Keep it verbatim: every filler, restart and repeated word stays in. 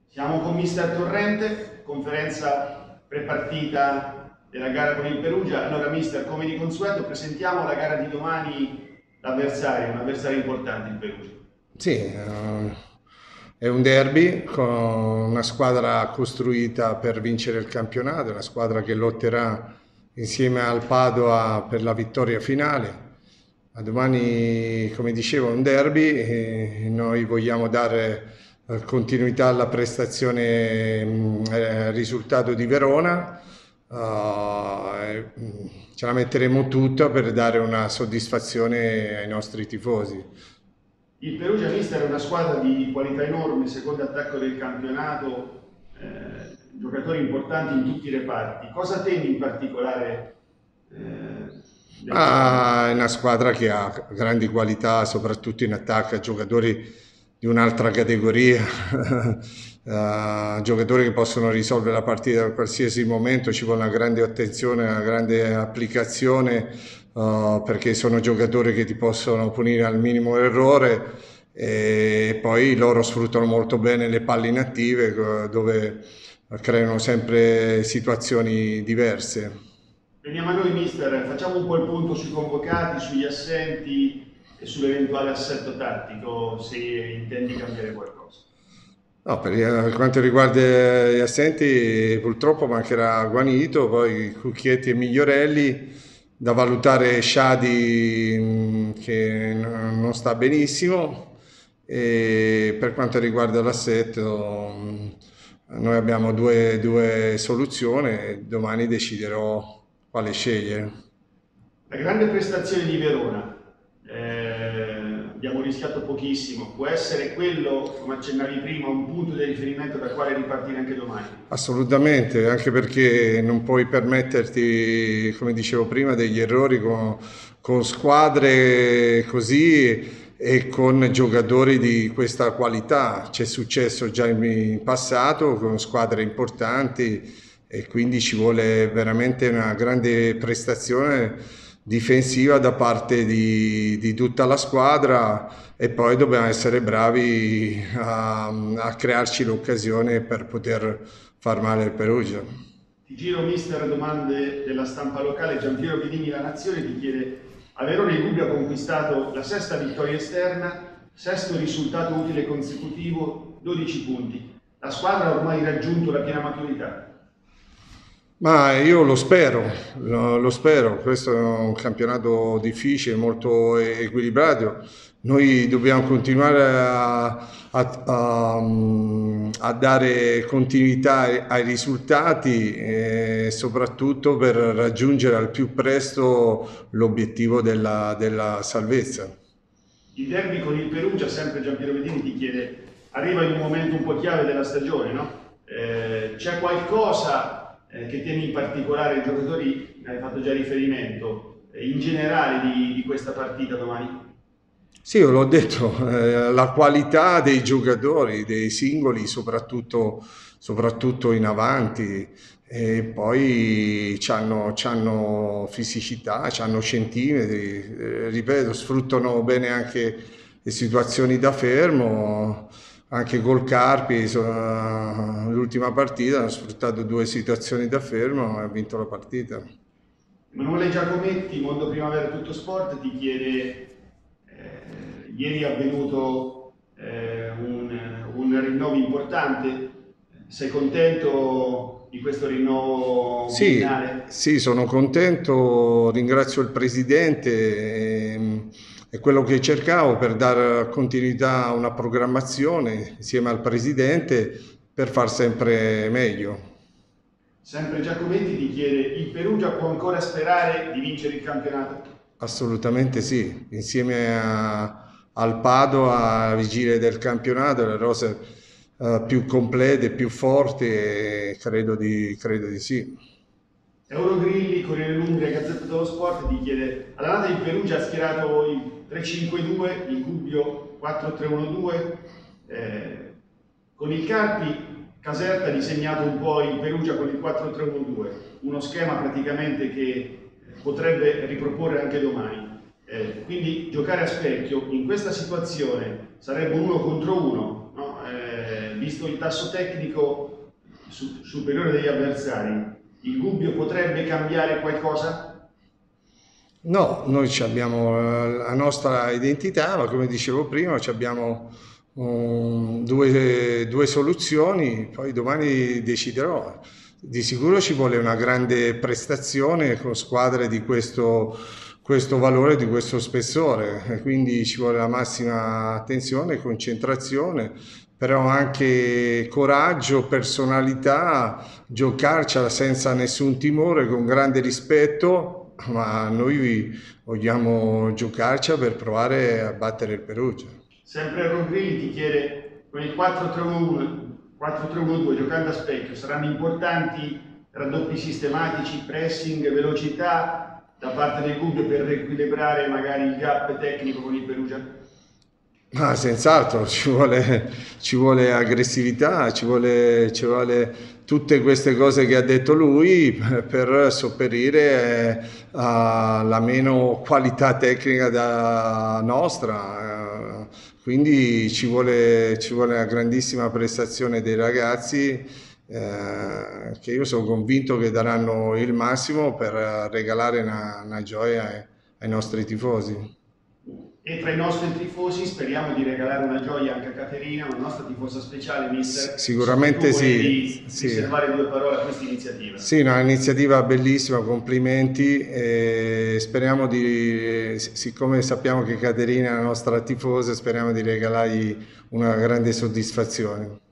Siamo con mister Torrente, conferenza prepartita della gara con il Perugia. Allora mister, come di consueto, presentiamo la gara di domani, l'avversario, un avversario importante, il Perugia. Sì, eh, è un derby con una squadra costruita per vincere il campionato, una squadra che lotterà insieme al Padova per la vittoria finale. A domani, come dicevo, è un derby e noi vogliamo dare eh, continuità alla prestazione, mh, eh, risultato di Verona. Eh, mh, ce la metteremo tutta per dare una soddisfazione ai nostri tifosi. Il Perugia mister è una squadra di qualità enorme, secondo attacco del campionato, eh, giocatori importanti in tutti i reparti. Cosa temi in particolare eh, del Perugia? Ah, è una squadra che ha grandi qualità, soprattutto in attacco, ha giocatori di un'altra categoria, eh, giocatori che possono risolvere la partita in qualsiasi momento, ci vuole una grande attenzione, una grande applicazione, eh, perché sono giocatori che ti possono punire al minimo errore e poi loro sfruttano molto bene le palle inattive, eh, dove creano sempre situazioni diverse. Veniamo a noi mister, facciamo un po' il punto sui convocati, sugli assenti e sull'eventuale assetto tattico, se intendi cambiare qualcosa. No, per eh, quanto riguarda gli assenti, purtroppo mancherà Guanito, poi Cucchietti e Migliorelli, da valutare Shadi mh, che n- non sta benissimo, e per quanto riguarda l'assetto, mh, noi abbiamo due, due soluzioni e domani deciderò quale scegliere. La grande prestazione di Verona, eh, abbiamo rischiato pochissimo, può essere quello, come accennavi prima, un punto di riferimento da quale ripartire anche domani. Assolutamente, anche perché non puoi permetterti, come dicevo prima, degli errori con, con squadre così e con giocatori di questa qualità. C'è successo già in in passato con squadre importanti e quindi ci vuole veramente una grande prestazione difensiva da parte di, di tutta la squadra e poi dobbiamo essere bravi a, a crearci l'occasione per poter far male al Perugia. Ti giro mister domande della stampa locale, Giampiero Vidini La Nazione ti chiede: a Verona il Gubbio ha conquistato la sesta vittoria esterna, sesto risultato utile consecutivo, dodici punti. La squadra ha ormai raggiunto la piena maturità. Ma io lo spero, lo, lo spero, questo è un campionato difficile, molto equilibrato. Noi dobbiamo continuare a, a- a- a dare continuità ai risultati e soprattutto per raggiungere al più presto l'obiettivo della, della salvezza. Il derby con il Perugia, sempre Giampiero Vedini ti chiede, arriva in un momento un po' chiave della stagione, no? Eh, c'è qualcosa eh, che tieni in particolare i giocatori, ne hai fatto già riferimento, eh, in generale di, di questa partita domani? Sì, io l'ho detto, eh, la qualità dei giocatori, dei singoli, soprattutto, soprattutto in avanti, e poi hanno fisicità, hanno centimetri, eh, ripeto, sfruttano bene anche le situazioni da fermo, anche col Carpi, so- l'ultima partita hanno sfruttato due situazioni da fermo e ha vinto la partita. Emanuele Giacometti, Mondo Primavera Tutto Sport, ti chiede, eh, ieri è avvenuto eh, un, un rinnovo importante, sei contento di questo rinnovo Sì, biennale? sì, sono contento, ringrazio il Presidente, ehm, è quello che cercavo per dare continuità a una programmazione insieme al Presidente per far sempre meglio. Sempre Giacometti ti chiede, il Perugia può ancora sperare di vincere il campionato? Assolutamente sì, insieme a- al Padova, alla vigilia del campionato, le rose eh, più complete, più forti, e credo di, credo di sì. Eurogrilli, Corriere d'Umbria, Gazzetta dello Sport ti chiede, all'andata il Perugia ha schierato il tre cinque due, il Gubbio quattro tre uno due, eh, con il Carpi Caserta ha disegnato un po' il Perugia con il quattro tre uno due, uno schema praticamente che potrebbe riproporre anche domani. Eh, quindi giocare a specchio in questa situazione sarebbe uno contro uno, no? Eh, visto visto il tasso tecnico su, superiore degli avversari, il Gubbio potrebbe cambiare qualcosa? No, noi abbiamo la nostra identità, ma come dicevo prima, abbiamo um, due, due soluzioni, poi domani deciderò. Di sicuro ci vuole una grande prestazione con squadre di questo, questo valore, di questo spessore, e quindi ci vuole la massima attenzione, concentrazione, però anche coraggio, personalità, giocarcela senza nessun timore, con grande rispetto, ma noi vogliamo giocarcela per provare a battere il Perugia. Sempre Rogrilli ti chiede, con il quattro tre uno due giocando a specchio, saranno importanti raddoppi sistematici, pressing, velocità da parte del Gubbio per riequilibrare magari il gap tecnico con il Perugia? Ma senz'altro ci vuole, ci vuole aggressività, ci vuole, ci vuole tutte queste cose che ha detto lui per sopperire alla meno qualità tecnica da nostra. Quindi ci vuole, ci vuole una grandissima prestazione dei ragazzi, eh, che io sono convinto che daranno il massimo per regalare una, una gioia ai, ai nostri tifosi. E tra i nostri tifosi speriamo di regalare una gioia anche a Caterina, una nostra tifosa speciale, mister. Sicuramente sì. Di sì. riservare due parole a questa iniziativa. Sì, no, un'iniziativa bellissima, complimenti. E speriamo di, siccome sappiamo che Caterina è la nostra tifosa, speriamo di regalargli una grande soddisfazione.